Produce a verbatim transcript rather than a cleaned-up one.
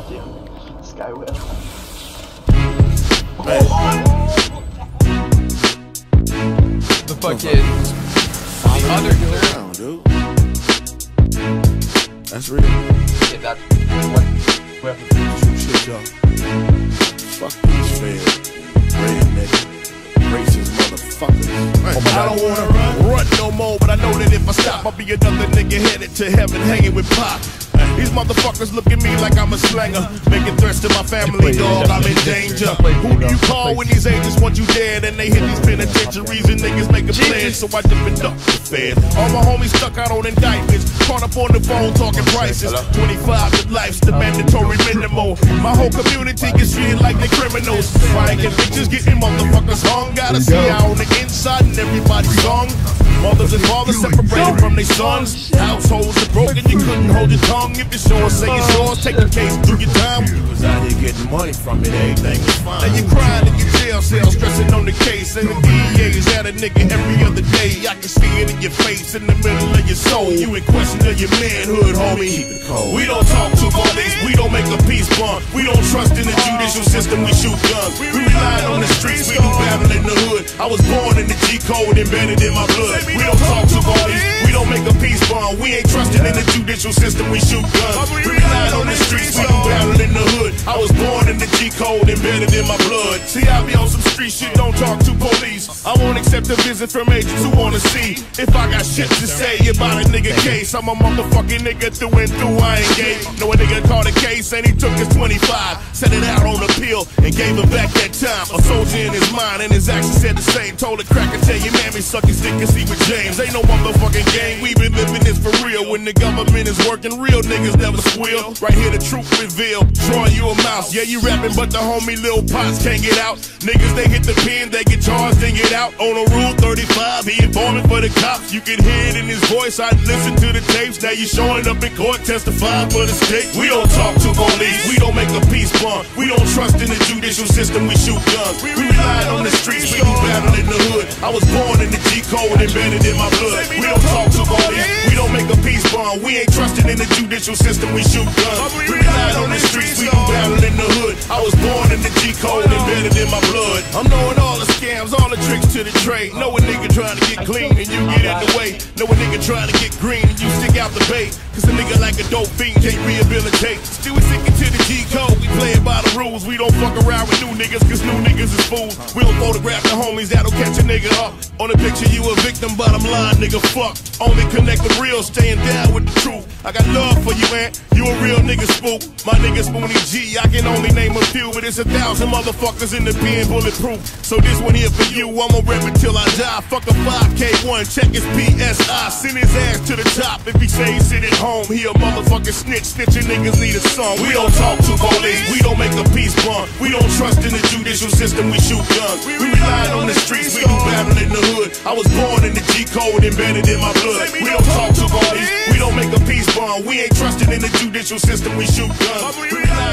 you. This guy will. The fucking the other around, dude. That's real. Yeah, that's what we have to do. Shoot shit, y'all. Fuck these feds. Redneck. Racist motherfuckers. Oh I don't wanna run. run no more, but I know that if I stop, I'll be another nigga headed to heaven hanging with Pop. These motherfuckers look at me like I'm a slanger, making threats to my family, dog, I'm in danger. Who do you call when these agents want you dead and they hit these penitentiaries and niggas make a plan? So I dip and duck the feds. All my homies stuck out on indictments, caught up on the phone talking prices. twenty-five to life's the mandatory minimum. My whole community gets treated like they criminals. Frying bitches getting motherfuckers hung. Gotta see how on the inside and everybody's song. Mothers and fathers separated from their sons. Households are broken, you couldn't hold your tongue. If it's yours, say it's yours, take the case, do your time. You was out here getting money from it, everything was fine. Now you're crying in your jail cell, stressing on the case. And the D A is at a nigga every other day. I can see it in your face, in the middle of your soul. You in question of your manhood, homie. Keep it cold. We don't talk to police, we don't make a peace bond. We don't trust in the judicial system, we shoot guns. We rely on the streets, we do battle in the hood. I was born in the G code, embedded in my blood. We don't talk to police, we don't make a peace bond. We ain't trusting in the judicial system, we shoot guns. We rely on the streets, we do battle in the hood. I was born in the G code, embedded in my blood. See, I be on some street shit, don't talk to police. I won't accept a visit from agents who wanna see if I got shit to say about a nigga case. I'm a motherfucking nigga through and through, I ain't gay. Know a nigga caught a case and he took his twenty-five, set it out on appeal and gave him back that time. A soldier in his mind and his actions said the same. Told a cracker, tell your mammy suck his dick and see with James. Ain't no motherfucking game, we been living this for real. When the government is working, real niggas never squeal. Right here the truth revealed, drawing you a mouse. Yeah, you rapping, but the homie Lil Pots can't get out. Niggas, they hit the pen, they get charged and get out. On a rule thirty-five, he informing for the cops. You can hear it in his voice, I listen to the tapes. Now you showing up in court, testifying for the state. We don't talk to police, we don't make a peace bond. We don't trust in the judicial system, we shoot guns. We rely on the streets, we do battle in the hood. I was born in the G code, embedded in my blood. We don't talk to police, we don't make a peace bond. We ain't trusting in the judicial system, we shoot guns. We rely on the streets, we do battle in the hood. I was born in the G code, embedded in my blood. I'm knowing all the scams, all the tricks to the trade. Know a nigga trying to get clean and you get in the way. Know a nigga trying to get green and you stick out the bait. Cause a nigga like a dope fiend can't rehabilitate. Still we sticking to the G code, we play it by the rules. We don't fuck around with new niggas cause new niggas is fools. We don't photograph the homies that'll catch a nigga up. On the picture you a victim, bottom line nigga fuck. Only connect the real, staying down with the truth. I got love for you, man, you a real nigga spook. My nigga Spoonie G, I can only name a few, but it's a thousand motherfuckers in the pen bulletproof. So this one here for you, I'ma rep it till I die. Fuck a five K one, check his P S I. Send his ass to the top if he say he sit at home. He a motherfucking snitch, snitching niggas need a song. We don't talk to police, we don't make a peace bond. We don't trust in the judicial system, we shoot guns. We rely on the streets, we do battle in the hood. I was born in the G code, embedded in my blood. We don't talk to police, we don't make a peace bond. We ain't trusting in the judicial system, we shoot guns. We rely